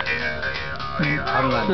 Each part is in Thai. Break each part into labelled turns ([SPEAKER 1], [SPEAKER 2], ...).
[SPEAKER 1] ทำงาน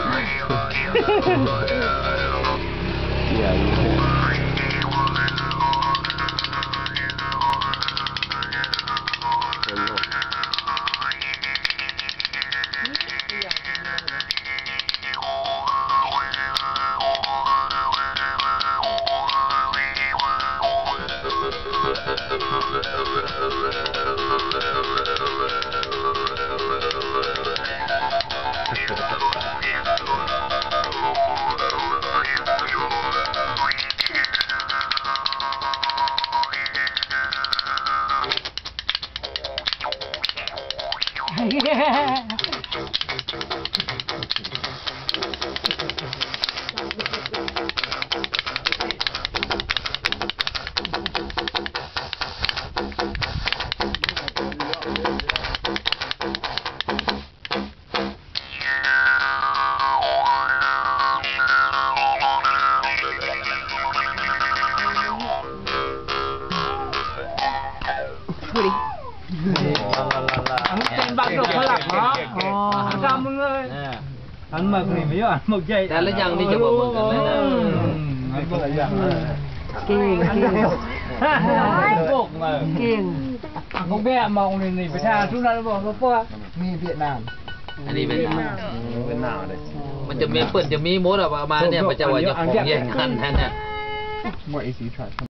[SPEAKER 1] เป็นบักดอกฝรั่งเนาะจำมึงเลยอันหมึกนี่ไม่ใช่อันหมึกใหญ่แต่ละอย่างนี่จะบอกเหมือนกันเลยนะอันหมึกอย่างเก่งพวกมาเก่งพวกแม่มองนี่ไปท่าทุกนั้นบอกเขาว่ามีเวียดนามอันนี้เวียดนามเลยมันจะมีเปิดจะมีมดออกมาเนี่ยมันจะว่าจะของแย่งกันนั่นเนี่ย